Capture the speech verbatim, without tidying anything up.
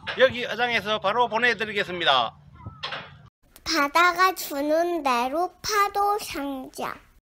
여기 어장에서 바로 보내드리겠습니다. 바다가 주는 대로 파도 상자.